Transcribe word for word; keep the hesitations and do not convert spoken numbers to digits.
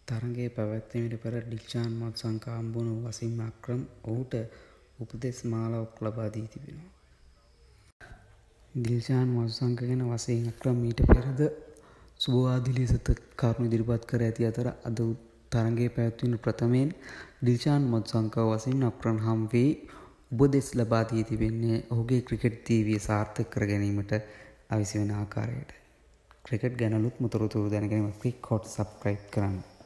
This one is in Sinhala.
තරගයේ පැවැත්වීමට පෙර ඩිල්ෂාන් මදුසංක හම්බුණු වසීම් අක්‍රම් ඔහුට උපදෙස් මාලාවක් ලබා දී තිබෙනවා. ඩිල්ෂාන් මදුසංක ගැන වසීම් අක්‍රම් ඊට පෙරද සුබවාදී ලෙස කරුණු ඉදිරිපත් කර ඇති අතර අද තරගයේ පැවැත්වෙන ප්‍රථමයෙන් ඩිල්ෂාන් මදුසංක වසීම් අක්‍රම් හම් වී උපදෙස් ලබා දී තිබෙන්නේ ඔහුගේ ක්‍රිකට් ජීවිතය සාර්ථක කර ගැනීමට අවශ්‍ය වෙන ආකාරයට. ක්‍රිකට් ගැනලුත් මුතොරතුරු දැනගැනීමට ක්ලික් හොට් සබ්ස්ක්‍රයිබ් කරන්න.